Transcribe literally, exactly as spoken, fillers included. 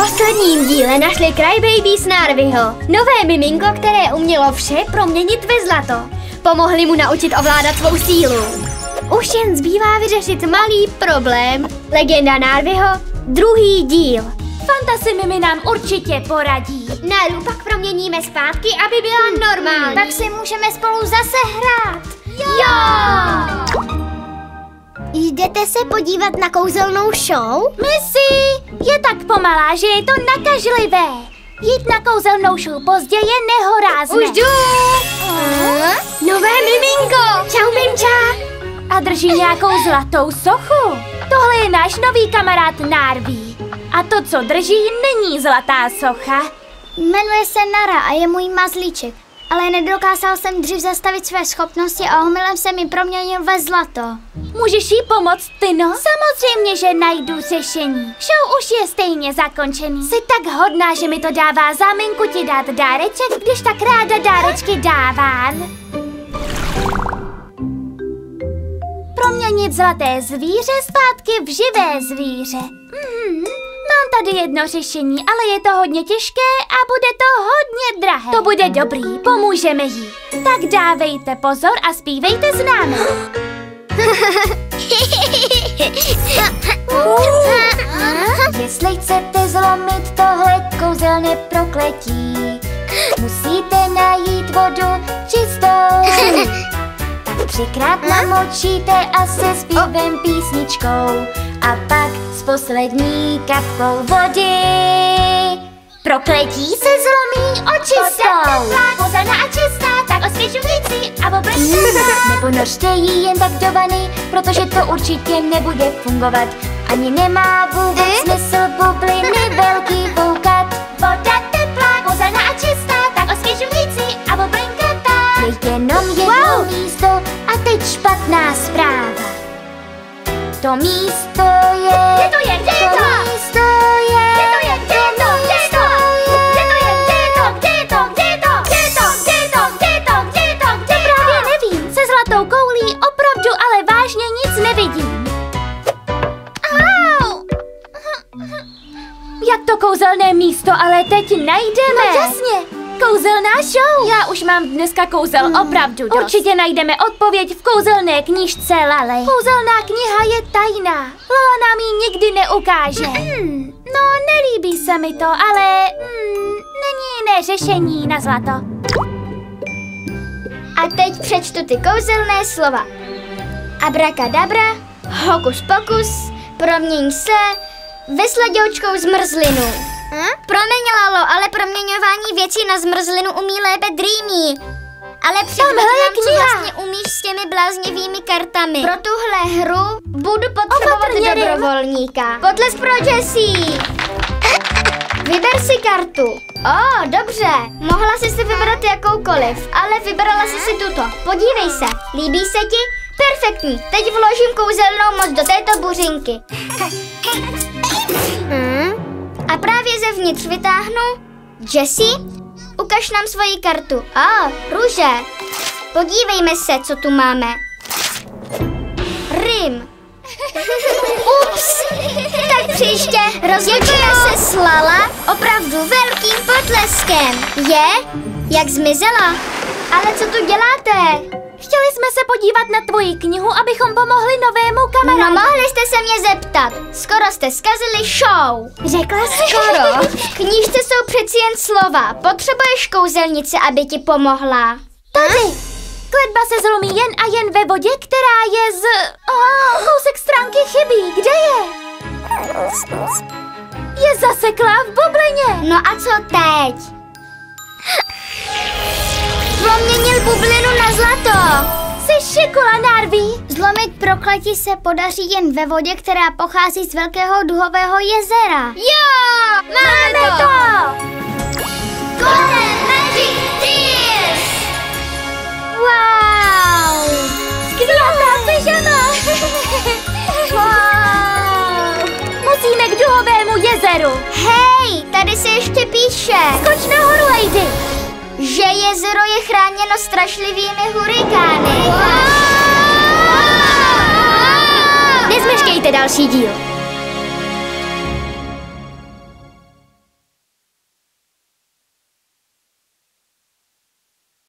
posledním díle našli Crybabies Narviho. Nové miminko, které umělo vše proměnit ve zlato. Pomohli mu naučit ovládat svou sílu. Už jen zbývá vyřešit malý problém. Legenda Narviho, druhý díl. Fantasy Mimi nám určitě poradí. Naru pak proměníme zpátky, aby byla normální. Tak si můžeme spolu zase hrát. Jo! jo! Jdete se podívat na kouzelnou show? Missy, je tak pomalá, že je to nakažlivé. Jít na kouzelnou show pozdě je nehorázné. Už jdu! Uh, nové miminko! Čau, Mimča! A drží nějakou zlatou sochu. Tohle je náš nový kamarád Narví. A to, co drží, není zlatá socha. Jmenuje se Nara a je můj mazlíček. Ale nedokázal jsem dřív zastavit své schopnosti a omylem se mi proměnil ve zlato. Můžeš jí pomoct, Tyno? Samozřejmě, že najdu řešení. Show už je stejně zakončený. Jsi tak hodná, že mi to dává záminku ti dát dáreček, když tak ráda dárečky dávám. Proměnit zlaté zvíře zpátky v živé zvíře. Hmm, mám tady jedno řešení, ale je to hodně těžké a bude to hodně drahé. To bude dobrý, pomůžeme jí. Tak dávejte pozor a zpívejte s námi. Jestli chcete zlomit tohle kouzelné prokletí, musíte najít vodu čistou. Tak třikrát namočíte a se zpívem písničkou a pak s poslední kapkou vody prokletí se zlomí očistou. Kouzelná a čistá, tak osvěžující a obrysová. Neponořte ji jen tak do vany, protože to určitě nebude fungovat. Ani nemá vůbec smysl bubliny velký foukat. Voda teplá, kouzelná a čistá, tak osvěžující a oblinkatá. Je jenom jedno wow. místo a teď špatná zpráva. To místo je... Kde to je? Kde je to? To místo je... Kde to je? Kde je to? Kde je to? Kde to je? Kde je to? Kde je to? Kde je to? Kde je to? Kde je to? Kde je to? Kde je to? Kde je to? Právě nevím. Se zlatou koulí opravdu ale vážně nic nevidím. Au! Jak to kouzelné místo ale teď najdeme? No jasně. Kouzelná show! Já už mám dneska kouzel hmm, opravdu dost. Určitě najdeme odpověď v kouzelné knížce Lale. Kouzelná kniha je tajná. Lala nám ji nikdy neukáže. Hmm, no, nelíbí se mi to, ale hmm, není jiné řešení na zlato. A teď přečtu ty kouzelné slova. Abrakadabra, hokus pokus, proměň se ve sladěvčkou zmrzlinu. Hm? Promiň, Lalo, ale proměňování věcí na zmrzlinu umí lépe Dreamy. Ale předveď nám, co vlastně umíš s těmi bláznivými kartami. Pro tuhle hru budu potřebovat dobrovolníka. Potlesk pro Jessie. Vyber si kartu. O, oh, dobře. Mohla jsi si vybrat jakoukoliv, ale vybrala jsi si tuto. Podívej se. Líbí se ti? Perfektní. Teď vložím kouzelnou moc do této buřinky. Hmm? A právě zevnitř vytáhnu... Jessie, ukaž nám svoji kartu. A, ah, růže. Podívejme se, co tu máme. Rym. Ups. Tak příště rozděkuje se Slala opravdu velkým potleskem. Je? Jak zmizela? Ale co tu děláte? Chtěli jsme se podívat na tvoji knihu, abychom pomohli novému kamarádu. No, mohli jste se mě zeptat. Skoro jste zkazili show. Řekla jsi? Skoro. V knížce jsou přeci jen slova. Potřebuješ kouzelnici, aby ti pomohla. Tady. Kletba se zlomí jen a jen ve vodě, která je z... Oh, kousek stránky chybí. Kde je? Je zaseklá v bublině. No a co teď? Proměnil bublinu na zlato. Jsi šikula, Narví. Zlomit prokletí se podaří jen ve vodě, která pochází z velkého duhového jezera. Jo, máme, máme to! to. Golden Magic Tears! Wow! Skvělá pyžama! Wow! Musíme k duhovému jezeru. Hej, tady se ještě píše. Skoč nahoru, Lady. Že jezero je chráněno strašlivými hurikány. Nezmeškejte další díl.